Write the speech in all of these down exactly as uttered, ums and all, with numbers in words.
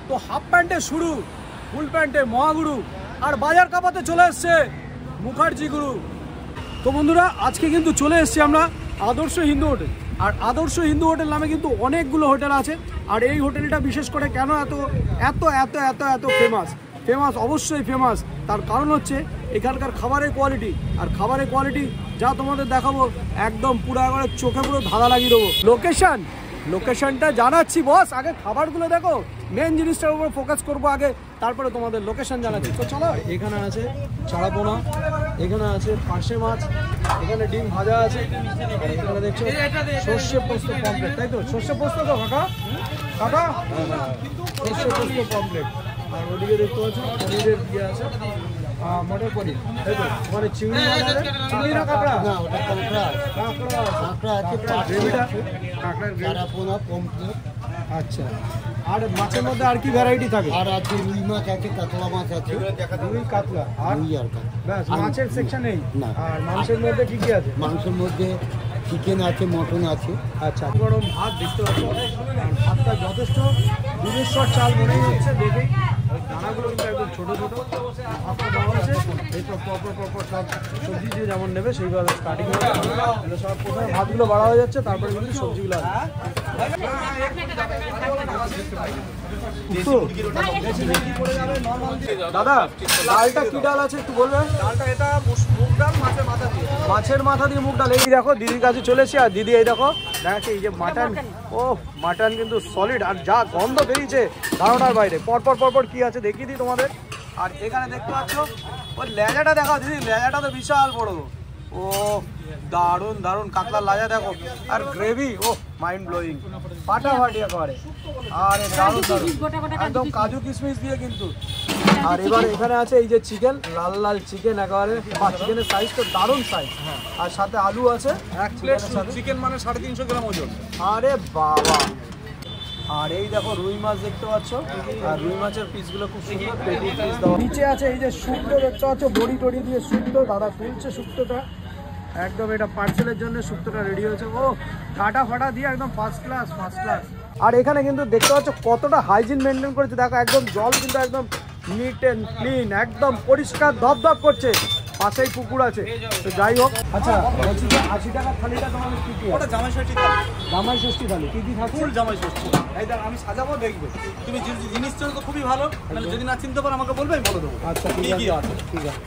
তো হাফ প্যান্টে শুরু, ফুল প্যান্টে মহাগুরু, আর বাজার কাপাতে চলে এসছে মুখার্জি গুরু। তো বন্ধুরা আজকে কিন্তু চলে এসছি আমরা আদর্শ হিন্দু হোটেল। আর আদর্শ হিন্দু হোটেল নামে কিন্তু অনেকগুলো হোটেল আছে। আর এই হোটেলটা বিশেষ করে কেন এত এত এত এত এত ফেমাস ফেমাস অবশ্যই ফেমাস, তার কারণ হচ্ছে এখানকার খাবারের কোয়ালিটি। আর খাবারের কোয়ালিটি যা তোমাদের দেখাবো একদম পুরো একবারে চোখে পুরো ধাঁধা লাগিয়ে দেবো। লোকেশন লোকেশনটা জানাচ্ছি বস, আগে খাবারগুলো দেখো, মেন জিনিসটার উপর ফোকাস করবো আগে, তারপরে তোমাদের লোকেশন জানাচ্ছি। তো চলো, এখানে আছে চারাপোনা, এখানে আছে পার্শে মাছ, এখানে ডিম ভাজা আছে, এখানে দেখছো সর্ষে পোস্ত পমপ্লেট, তাই তো? সর্ষে পোস্ত তো কাকা কাকা সর্ষে পোস্ত পমপ্লেট। আর ওদিকে দেখতে পাচ্ছ পনিরের ইয়ে আছে, মটর পনির, তাই তো? মানে চিংড়ি চিংড়ি না কাঁকড়া? না, ওটা কাঁকড়া কাঁকড়া কাঁকড়া আছে, গ্রেভিটা কাঁকড়ার চারাপোনা পমপ্লেট। আচ্ছা, আর মাছের মধ্যে আর কি ভ্যারাইটি থাকে? আর আছে রুই মাছ আছে, কাতলা মাছ আছে, রুই কাতলা আর রুই আর কাতলা। ব্যাস, মাছের সেকশন নেই না। আর মাংসের মধ্যে কি কি আছে? মাংসের মধ্যে চিকেন আছে, মটন আছে। আচ্ছা, গরম ভাত দেখতে পাচ্ছ, ভাতটা যথেষ্ট দুধেশ্বর চাল মনেই হচ্ছে দেখেই। ওই দানাগুলো কিন্তু একদম ছোটো ছোটো, ভাতটা দেওয়া হচ্ছে এইসব পরপর পরপর সব সবজি যে যেমন নেবে সেইভাবে স্টার্টিং হবে। এগুলো সব প্রথমে ভাতগুলো বাড়া হয়ে যাচ্ছে, তারপরে কিন্তু সবজিগুলো আসবে। দাদা ডালটা কি ডাল আছে একটু বলবেন? ডালটা এটা মুগ ডাল, মাছের মাথা দিয়ে। মাছের মাথা দিয়ে মুগ ডাল। এই দেখো দিদির কাছে চলেছি, আর দিদি এই দেখো দেখাচ্ছে এই যে মাটন। ও মাটন কিন্তু সলিড, আর যা গন্ধ বেরিয়েছে ধারণার বাইরে। পরপর পরপর কি আছে দেখিয়ে দিই তোমাদের। আর এখানে দেখতে পাচ্ছ ওই লেজাটা দেখাও দিদি, লেজাটা তো বিশাল বড়। ও দারুণ দারুণ কাতলার লাজা দেখো, আর গ্রেভি ও মাইন্ড ব্লোয়িং, ফাটাফাটি একেবারে। আর দারুণ দারুণ একদম কাজু কিশমিশ দিয়ে কিন্তু। আর এবার এখানে আছে এই যে চিকেন, লাল লাল চিকেন একেবারে, বা চিকেনের সাইজ তো দারুণ সাইজ। আর সাথে আলু আছে এক প্লেট চিকেন মানে সাড়ে তিনশো গ্রাম ওজন। আরে বাবা, আর এই দেখো রুই মাছ দেখতে পাচ্ছ, আর রুই মাছের পিসগুলো খুব সুন্দর পেটি পিস দেওয়া। নিচে আছে এই যে শুক্তো দেখতে পাচ্ছ, বড়ি টড়ি দিয়ে শুক্তো, দাদা তুলছে শুক্তোটা একদম, এটা পার্সেলের জন্য শুক্তোটা রেডি হয়েছে। ও কাটা ফাটা দিয়ে একদম ফার্স্ট ক্লাস ফার্স্ট ক্লাস। আর এখানে কিন্তু দেখতে পাচ্ছ কতটা হাইজিন মেনটেন করেছে, দেখো একদম জল কিন্তু একদম নিট অ্যান্ড ক্লিন, একদম পরিষ্কার ধপধপ করছে, পাশেই পুকুর আছে। তো যাই হোক, আচ্ছা বলছি যে আশি টাকার থালিটা তোমাদের কি কি? ওটা জামাই ষষ্ঠী থালি। জামাই ষষ্ঠী থালি কি কি থাকছে? ফুল জামাই ষষ্ঠী। এই দেখ আমি সাজাবো, দেখবে তুমি জিনিস তো খুবই ভালো, মানে যদি না চিনতে পারো আমাকে বলবে, আমি বলে দেবো। আচ্ছা কি কি আছে ঠিক আছে।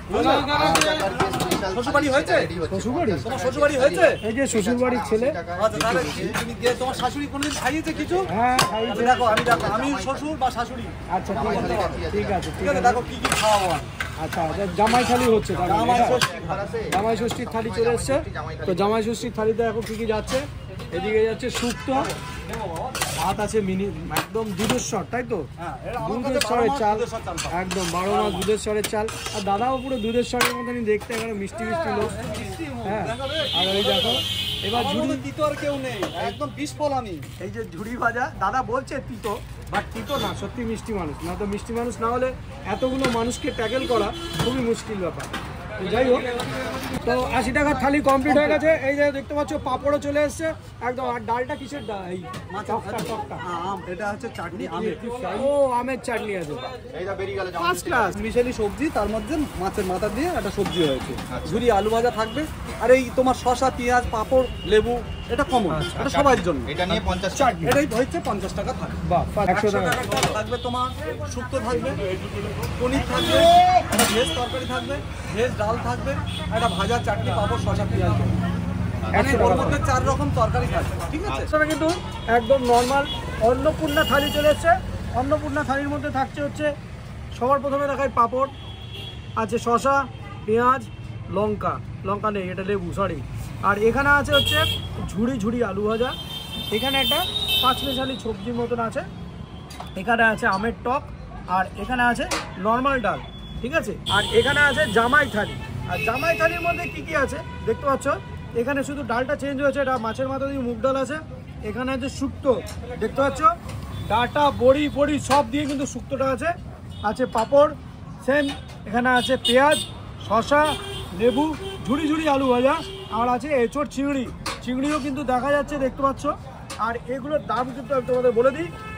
শ্বশুরবাড়ি হয়েছে? শ্বশুরবাড়ি? তোমার শ্বশুরবাড়ি হয়েছে? এই যে শ্বশুরবাড়ির ছেলে। আচ্ছা তাহলে তুমি গিয়ে তোমার শাশুড়ি কোনোদিন খাইয়েছে কিছু? হ্যাঁ আমি দেখো আমি দেখো আমি শ্বশুর বা শাশুড়ি। আচ্ছা ঠিক আছে ঠিক আছে ঠিক আছে, দেখো কি কি খাওয়াবো। আচ্ছা জামাই থালি হচ্ছে, জামাই ষষ্ঠী জামাই ষষ্ঠীর থালি চলে এসছে। তো জামাই ষষ্ঠীর থালিতে এখন কি কি যাচ্ছে? এদিকে যাচ্ছে শুক্তো, ভাত আছে মিনি একদম দুধেশ্বর, তাই তো? দুধেশ্বরের চাল, একদম বারো মাস দুধেশ্বরের চাল। আর দাদাও পুরো দুধেশ্বরের মতনই দেখতে, এখানে মিষ্টি মিষ্টি লোক। হ্যাঁ, আর ওই দেখো এবার ঝুড়ি তিতো আর কেউ নেই, একদম বিষ ফল আমি। এই যে ঝুড়ি ভাজা, দাদা বলছে তিতো, বাট তিতো না, সত্যি মিষ্টি মানুষ। না তো মিষ্টি মানুষ না হলে এতগুলো মানুষকে ট্যাকেল করা খুবই মুশকিল ব্যাপার। তো যাই হোক, তো আশি টাকার থালি কমপ্লিট হয়ে গেছে। এই যে দেখতে পাচ্ছ পাঁপড়ও চলে এসছে একদম। আর ডালটা কিসের ডাল? এই টকটা টকটা আম, এটা হচ্ছে চাটনি, ও আমের চাটনি আছে, ফার্স্ট ক্লাস। মিশালি সবজি, তার মধ্যে মাছের মাথা দিয়ে একটা সবজি হয়েছে, ঝুরি আলু ভাজা থাকবে। আর এই তোমার শসা, পেঁয়াজ, পাঁপড়, লেবু, এটা কমন, এটা সবার জন্য। এটা নিয়ে পঞ্চাশ চাটনি, এটাই হচ্ছে পঞ্চাশ টাকা থাকবে। বাহ, একশো টাকা থাকবে। তোমার শুক্তো থাকবে, পনির থাকবে, একটা ভেজ তরকারি থাকবে, ভেজ ডাল থাকবে, একটা ভাজা, চাটনি, পাঁপড়, শসা, পেঁয়াজ। মানে ওর মধ্যে চার রকম তরকারি থাকবে, ঠিক আছে? সেটা কিন্তু একদম নর্মাল অন্নপূর্ণা থালি চলে এসছে। অন্নপূর্ণা থালির মধ্যে থাকছে হচ্ছে সবার প্রথমে দেখায় পাঁপড় আছে, শসা, পেঁয়াজ, লঙ্কা, লঙ্কা নেই এটা লেবু সরি। আর এখানে আছে হচ্ছে ঝুড়ি ঝুড়ি আলু ভাজা, এখানে একটা পাঁচ মেশালি সবজির মতন আছে, এখানে আছে আমের টক, আর এখানে আছে নর্মাল ডাল, ঠিক আছে? আর এখানে আছে জামাই থালি। আর জামাই থালির মধ্যে কি কি আছে দেখতে পাচ্ছ, এখানে শুধু ডালটা চেঞ্জ হয়েছে, এটা মাছের মাথা দিয়ে মুগ ডাল আছে। এখানে আছে শুক্তো দেখতে পাচ্ছ, ডাটা বড়ি বড়ি সব দিয়ে কিন্তু শুক্তোটা আছে। আছে পাঁপড় সেম, এখানে আছে পেঁয়াজ, শসা, লেবু, ঝুড়ি ঝুড়ি আলু ভাজা, আর আছে এঁচোড় চিংড়ি, চিংড়িও কিন্তু দেখা যাচ্ছে দেখতে পাচ্ছ। আর এগুলোর দাম কিন্তু আমি তোমাদের বলে দিই,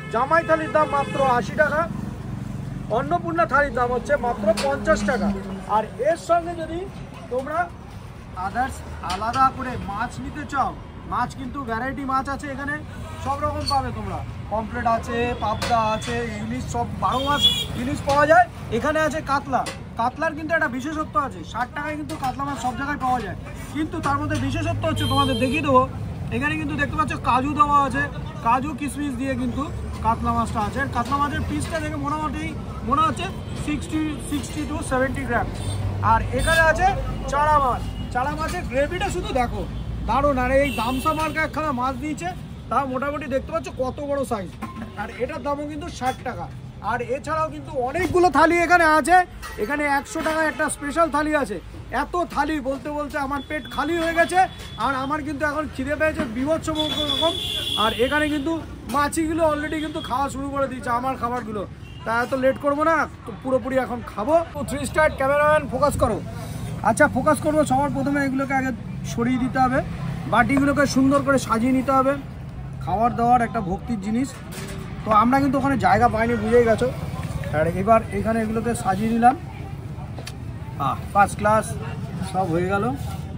জামাই থালির দাম মাত্র আশি টাকা, অন্নপূর্ণা থালির দাম হচ্ছে মাত্র পঞ্চাশ টাকা। আর এর সঙ্গে যদি তোমরা আদার্স আলাদা করে মাছ নিতে চাও, মাছ কিন্তু ভ্যারাইটি মাছ আছে এখানে, সব রকম পাবে তোমরা। পমফ্রেট আছে, পাবদা আছে, ইলিশ, সব বারো মাস ইলিশ পাওয়া যায়। এখানে আছে কাতলা, কাতলার কিন্তু একটা বিশেষত্ব আছে, ষাট টাকায় কিন্তু কাতলা মাছ সব জায়গায় পাওয়া যায়, কিন্তু তার মধ্যে বিশেষত্ব হচ্ছে তোমাদের দেখিয়ে দেবো। এখানে কিন্তু দেখতে পাচ্ছ কাজু দেওয়া আছে, কাজু কিশমিশ দিয়ে কিন্তু কাতলা মাছটা আছে। কাতলা মাছের পিসটা দেখে মোটামুটি মনে হচ্ছে sixty sixty to seventy gram. আর এখানে আছে চারা মাছ, চারা মাছের গ্রেভিটা শুধু দেখো দারুণ। আর এই দামসা মার্কা একখানা মাছ দিয়েছে, তা মোটামুটি দেখতে পাচ্ছ কত বড় সাইজ, আর এটার দামও কিন্তু ষাট টাকা। আর এছাড়াও কিন্তু অনেকগুলো থালি এখানে আছে। এখানে একশো টাকায় একটা স্পেশাল থালি আছে। এত থালি বলতে বলতে আমার পেট খালি হয়ে গেছে, আর আমার কিন্তু এখন খিদে পেয়েছে বিভৎস রকম। আর এখানে কিন্তু মাছিগুলো অলরেডি কিন্তু খাওয়া শুরু করে দিয়েছে আমার খাবারগুলো। তা এত লেট করবো না, তো পুরোপুরি এখন খাবো। তো থ্রি স্টার ক্যামেরাম্যান ফোকাস করো। আচ্ছা ফোকাস করবো। সবার প্রথমে এগুলোকে আগে সরিয়ে দিতে হবে, বাটিগুলোকে সুন্দর করে সাজিয়ে নিতে হবে। খাবার দাবার একটা ভক্তির জিনিস, তো আমরা কিন্তু ওখানে জায়গা পাইনি, বুঝেই গেছো। আর এবার এখানে এগুলোকে সাজিয়ে নিলাম, হ্যাঁ ফার্স্ট ক্লাস সব হয়ে গেল।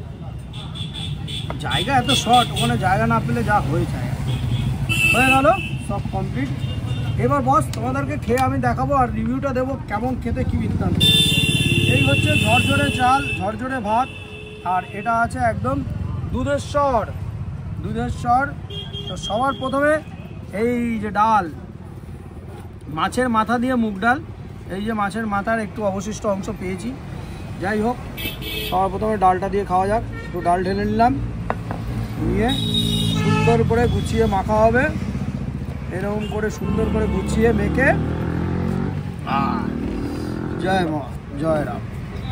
জায়গা এত শর্ট, ওখানে জায়গা না পেলে যা হয়ে যায় হয়ে গেল, সব কমপ্লিট। এবার বস তোমাদেরকে খেয়ে আমি দেখাবো আর রিভিউটা দেবো কেমন খেতে, কী বৃত্তান্ত। এই হচ্ছে ঝরঝরে চাল, ঝরঝরে ভাত, আর এটা আছে একদম দুধের স্বর, দুধের স্বর। তো সবার প্রথমে এই যে ডাল, মাছের মাথা দিয়ে মুগ ডাল, এই যে মাছের মাথার একটু অবশিষ্ট অংশ পেয়েছি, যাই হোক সবার প্রথমে ডালটা দিয়ে খাওয়া যাক। একটু ডাল ঢেলে নিলাম, নিয়ে সুন্দর করে গুছিয়ে মাখা হবে, এরকম করে সুন্দর করে গুছিয়ে মেখে। জয় মা জয় রাম।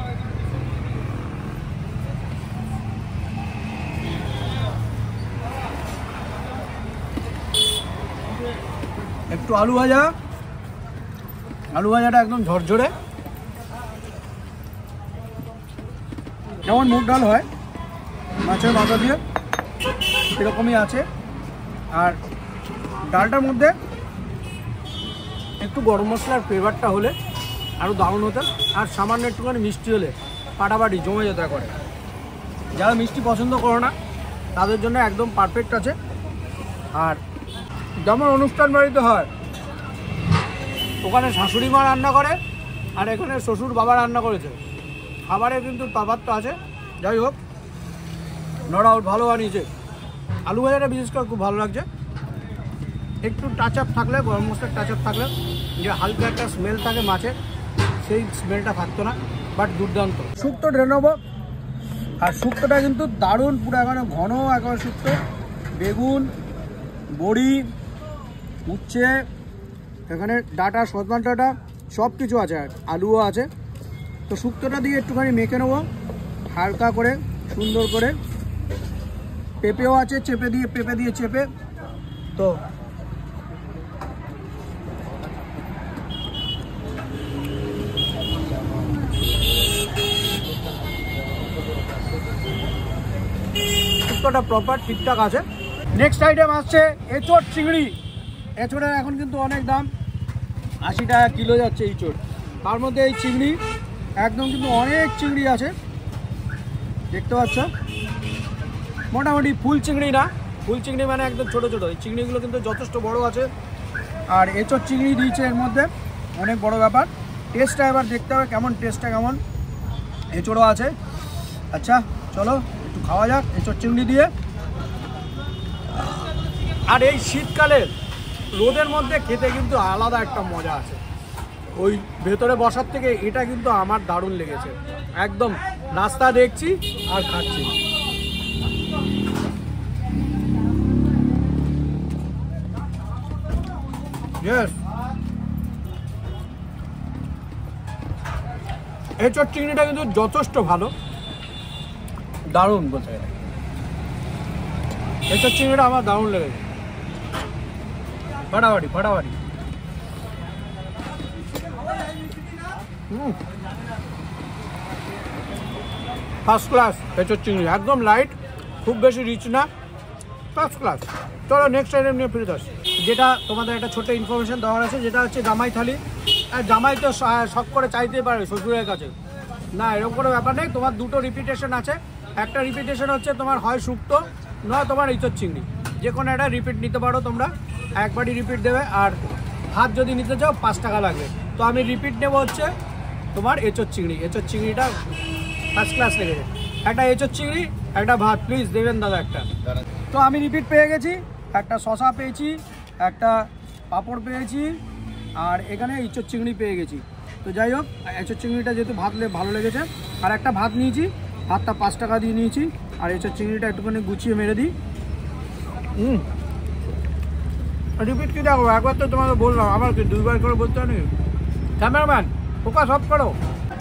একটু আলু ভাজা, আলু ভাজাটা একদম ঝরঝরে, যেমন মুগ ডাল হয় মাছের মাথা দিয়ে এরকমই আছে। আর ডালটার মধ্যে একটু গরম মশলার ফ্লেভারটা হলে আরও দারুণ হতো, আর সামান্য একটুখানি মিষ্টি হলে ফাটাফাটি জমে যেতে করে। যারা মিষ্টি পছন্দ করো না তাদের জন্য একদম পারফেক্ট আছে। আর যেমন অনুষ্ঠান বাড়িতে হয়, ওখানে শাশুড়ি মা রান্না করে, আর এখানে শ্বশুর বাবা রান্না করেছে, খাবারে কিন্তু তফাৎ আছে। যাই হোক নো ডাউট ভালো বানিয়েছে। আলু ভাজাটা বিশেষ করে খুব ভালো লাগছে। একটু টাচ আপ থাকলে, গরম মশলার টাচ আপ থাকলে যে হালকা একটা স্মেল থাকে মাছের, সেই স্মেলটা থাকতো না, বাট দুর্দান্ত। শুক্তো ঢেলে নেবো, আর শুক্তোটা কিন্তু দারুণ, পুরো এখানে ঘন একেবারে শুক্তো। বেগুন, বড়ি, উচ্ছে, এখানে ডাটা, সজনা ডাটা সব কিছু আছে, আর আলুও আছে। তো শুক্তোটা দিয়ে একটুখানি মেখে নেবো হালকা করে, সুন্দর করে। পেঁপেও আছে, চেপে দিয়ে পেঁপে দিয়ে চেপে। তো শুক্তোটা প্রপার ঠিকঠাক আছে। নেক্সট আইটেম আসছে এঁচোড় চিংড়ি। এঁচোড়ের এখন কিন্তু অনেক দাম, আশি টাকা কিলো যাচ্ছে এঁচোড়। তার মধ্যে এই চিংড়ি একদম কিন্তু অনেক চিংড়ি আছে, দেখতে পাচ্ছ। মোটামুটি ফুল চিংড়ি না, ফুল চিংড়ি মানে একদম ছোটো ছোটো, এই চিংড়িগুলো কিন্তু যথেষ্ট বড় আছে। আর এঁচোড় চিংড়ি দিয়েছে এর মধ্যে, অনেক বড় ব্যাপার। টেস্টটা এবার দেখতে হবে কেমন, টেস্টটা কেমন। এঁচোড়ও আছে। আচ্ছা চলো একটু খাওয়া যাক এঁচোড় চিংড়ি দিয়ে। আর এই শীতকালে রোদের মধ্যে খেতে কিন্তু আলাদা একটা মজা আছে, ওই ভেতরে বসার থেকে এটা কিন্তু আমার দারুণ লেগেছে। একদম নাস্তা দেখছি আর খাচ্ছি। ইয়েস, এঁচোড় চিংড়িটা কিন্তু যথেষ্ট ভালো, দারুণ বলতে গেলে। এঁচোড় চিংড়িটা আমার দারুণ লেগেছে, ফাটাফাটি ফাটাফাটি। হুম, ফার্স্ট ক্লাস এঁচোড় চিংড়ি, একদম লাইট, খুব বেশি রিচ না, ফার্স্ট ক্লাস। চলো নেক্সট আইটেম নিয়ে ফিরে আসি। যেটা তোমাদের একটা ছোট্ট ইনফরমেশন দেওয়ার আছে, যেটা হচ্ছে জামাই থালি। আর জামাই তো শখ করে চাইতেই পারে শ্বশুরের কাছে, না এরকম কোনো ব্যাপার নেই। তোমার দুটো রিপিটেশন আছে, একটা রিপিটেশন হচ্ছে তোমার হয় শুক্তো নয় তোমার ইঁচড় চিংড়ি, যে কোনো একটা রিপিট নিতে পারো তোমরা, একবারই রিপিট দেবে। আর ভাত যদি নিতে চাও পাঁচ টাকা লাগবে। তো আমি রিপিট নেবো হচ্ছে তোমার এঁচড় চিংড়ি, এঁচড় চিংড়িটা ফার্স্ট ক্লাস লেগেছে। একটা এঁচড় চিংড়ি একটা ভাত প্লিজ দেবেন দাদা একটা। তো আমি রিপিট পেয়ে গেছি, একটা শশা পেয়েছি, একটা পাঁপড় পেয়েছি, আর এখানে এঁচড় চিংড়ি পেয়ে গেছি। তো যাই হোক, এঁচড় চিংড়িটা যেহেতু ভাত ভালো লেগেছে, আর একটা ভাত নিয়েছি, ভাতটা পাঁচ টাকা দিয়ে নিয়েছি। আর এঁচড় চিংড়িটা একটুখানি গুছিয়ে মেরে দিই। হুম রিপিট কি দেখো, একবার তো তোমাকে বললাম, আবার কি দুইবার করে বলতে নেই? ক্যামেরাম্যান ফোকাস অফ করো।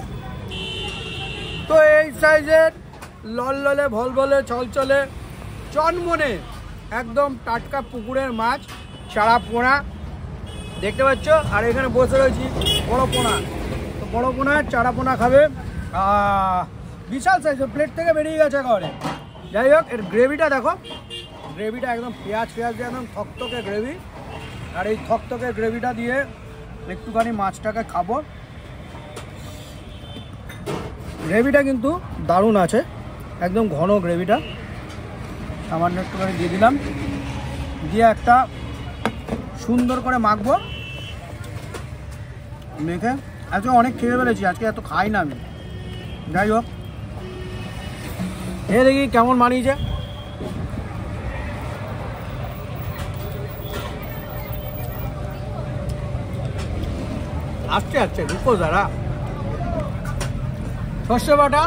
তো এই সাইজের লল ললে ভল ভলে চল চলে চনমনে একদম টাটকা পুকুরের মাছ চারা পোনা দেখতে পাচ্ছ। আর এখানে বসে রয়েছি বড় পোনা, তো বড় পোনার চারা পোনা খাবে। বিশাল সাইজের, প্লেট থেকে বেরিয়ে গেছে একেবারে। যাই হোক, এর গ্রেভিটা দেখো, গ্রেভিটা একদম পেঁয়াজ পেঁয়াজ দিয়ে একদম থকথকে গ্রেভি। আর এই থকথকে গ্রেভিটা দিয়ে একটুখানি মাছটাকে খাবো। গ্রেভিটা কিন্তু দারুণ আছে, একদম ঘন গ্রেভিটা। সামান্য একটুখানি দিয়ে দিলাম, দিয়ে একটা সুন্দর করে মাখবো। মেখে আজকে অনেক খেয়ে ফেলেছি, আজকে এত খাই না আমি। যাই হোক, এ দেখি কেমন মানিয়েছে। আসছে আসছে রুকো যারা। সর্ষে বাটা,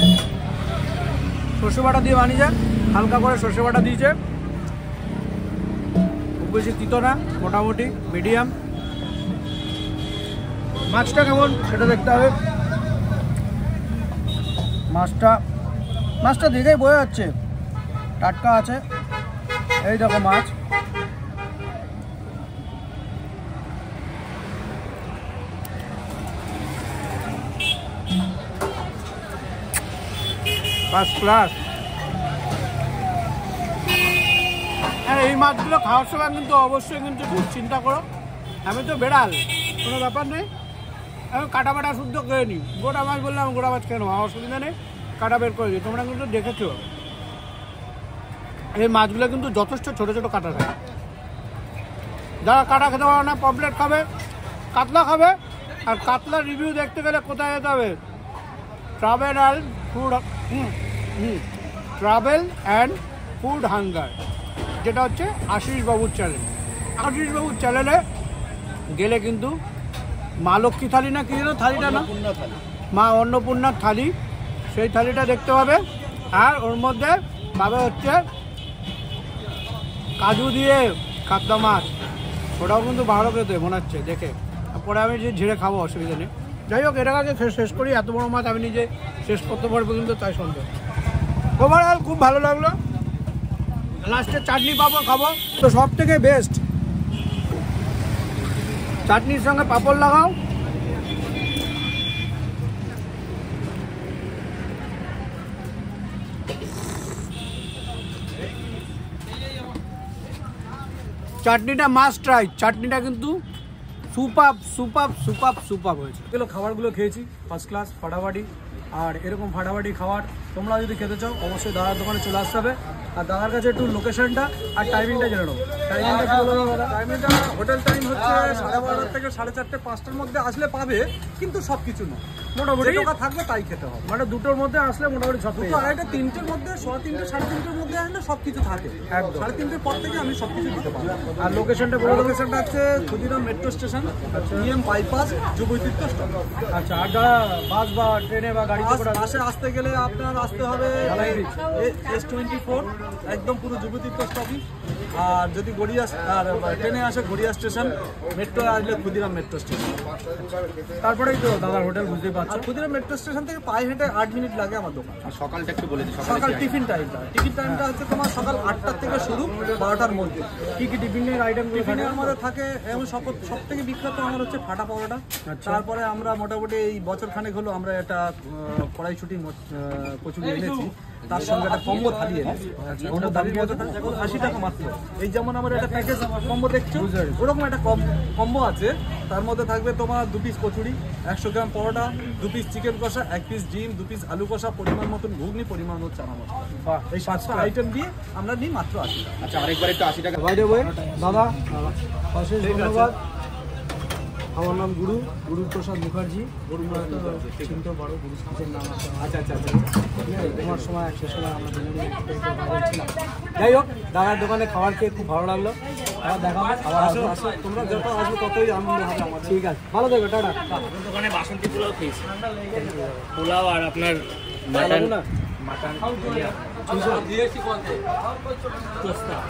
সর্ষে বাটা দিয়ে বানিয়েছে, হালকা করে সর্ষে বাটা দিয়েছে। খুব বেশি তিতো না, মোটামুটি মিডিয়াম। মাছটা কেমন সেটা দেখতে হবে। মাছটা মাছটা দেখেই বোঝা যাচ্ছে টাটকা আছে। এই দেখো মাছ, ফার্স্ট ক্লাস। আর এই মাছগুলো খাওয়ার সময় কিন্তু অবশ্যই কিন্তু খুব চিন্তা করো। আমি তো বেড়াল, কোনো ব্যাপার নেই, আমি কাটা বাটা শুদ্ধ করে নিই। গোটা মাছ বললাম গোটা মাছ কেন, আমার অসুবিধা নেই, কাটা বের করে দিই। তোমরা কিন্তু দেখেছো এই মাছগুলো কিন্তু যথেষ্ট ছোটো ছোটো কাটা থাকে। যারা কাটা খেতে পারো না, পমফ্লেট খাবে, কাতলা খাবে। আর কাতলার রিভিউ দেখতে গেলে কোথায় যেতে হবে? Travel and food travel and food hunger, যেটা হচ্ছে আশিস বাবুর চ্যানেল। আশিস বাবুর চ্যানেলে গেলে কিন্তু মা লক্ষ্মী থালি না কি যেন থালিটা না, মা অন্নপূর্ণার থালি, সেই থালিটা দেখতে পাবে। আর ওর মধ্যে পাবে হচ্ছে কাজু দিয়ে কাতলা মাছ, ওটাও কিন্তু ভালো খেতে মনে হচ্ছে দেখে। পরে আমি যে ঝেড়ে খাবো, অসুবিধা নেই। যাই হোক, এটাকে আগে শেষ করি। এত বড় মাছ আমি নিজে শেষ করতে পারবো কিন্তু, তাই সন্দেহ। ওভারঅল খুব ভালো লাগলো। লাস্টে চাটনি পাবো, খাবো। তো সব থেকে বেস্ট চাটনির সঙ্গে পাঁপড় লাগাও। চাটনিটা মাস্ট ট্রাই, চাটনিটা কিন্তু সুপার সুপার সুপার সুপার হয়েছে। এগুলো খাবারগুলো খেয়েছি ফার্স্ট ক্লাস, ফাটাফাটি। আর এরকম ফাটাফাটি খাবার তোমরা যদি খেতে চাও অবশ্যই দাদার দোকানে চলে আসতে হবে। আর দাদার কাছে একটু লোকেশনটা আর টাইমিংটা জেনে নেবো। টাইমিংটা কি বলো দাদা? টাইমিংটা হোটেল টাইম হচ্ছে সাড়ে বারোটা থেকে সাড়ে চারটে পাঁচটার মধ্যে আসলে পাবে, কিন্তু সব কিছু না, মোটামুটি টাকা থাকবে তাই খেতে হবে। মানে দুটোর মধ্যে আসলে মোটামুটি সব দুটো আড়াইটা তিনটের মধ্যে, সোয়া তিনটে সাড়ে তিনটের মধ্যে আসলে সব কিছু থাকে। একদম সাড়ে তিনটের পর থেকে আমি সব কিছু দিতে পারবো। আর লোকেশনটা বলে দেবো। লোকেশনটা হচ্ছে Khudiram metro station, EM bypass, Yuba Tirtha stop. আচ্ছা, আর যারা বাস বা ট্রেনে বা গাড়িতে করে বাসে আসতে গেলে আপনার আসতে হবে এস টোয়েন্টি ফোর, একদম পুরো যুব তীর্থ স্টপই। আর যদি গড়িয়া আর ট্রেনে আসে গড়িয়া স্টেশন, মেট্রো আসলে ক্ষুদিরাম মেট্রো স্টেশন। তারপরেই তো দাদার হোটেল বুঝতেই পারছো। আর ক্ষুদিরাম মেট্রো স্টেশন থেকে পায়ে হেঁটে আট মিনিট লাগে আমার দোকান। আর সকালটা একটু বলে দিই, সকাল টিফিন টাইমটা টিফিন টাইমটা হচ্ছে তোমার সকাল আটটার থেকে শুরু, বারোটার মধ্যে। কি কি টিফিনের আইটেমগুলো টিফিনে আমাদের থাকে এমন সব সব থেকে বিখ্যাত আমার হচ্ছে ফাটা পাওয়াটা। তারপরে আমরা মোটামুটি এই বছর খানেক হলো আমরা একটা কড়াইশুটি কচুরি এনেছি, তার সঙ্গে একটা কম্বো থালি এনেছি। ওটার দাম কত? এখন আশি টাকা মাত্র। এই যেমন আমার একটা প্যাকেজ কম্বো দেখছো, ওরকম একটা কম্বো আছে। তার মধ্যে থাকবে তোমার দু পিস কচুরি, একশো গ্রাম পরোটা, দু পিস চিকেন কষা, এক পিস ডিম, দু পিস আলু কষা, পরিমাণ মতন ঘুগনি, পরিমাণ মতো চানা মশলা। এই পাঁচটা আইটেম দিয়ে আমরা নিই মাত্র আশি টাকা। আচ্ছা আরেকবার একটু আশি টাকা। বাইরে বই দাদা অশেষ ধন্যবাদ। আমার নাম গুরু গুরু প্রসাদ মুখার্জি। গুরু চিনতে পারো, গুরু কিচেন নাম আছে। আচ্ছা আচ্ছা আচ্ছা তোমার সময় একশো সময় আমরা দুজনে ছিলাম। যাই হোক, দাদার দোকানে খাবার খেয়ে খুব ভালো লাগলো। আবার দেখা হবে, আবার আসো আসো, তোমরা যত আসবে ততই আনন্দ হবে আমার। ঠিক আছে, ভালো থেকো, টাটা। দোকানে বাসন্তী পোলাও খেয়েছি, পোলাও আর আপনার মাটন না মাটন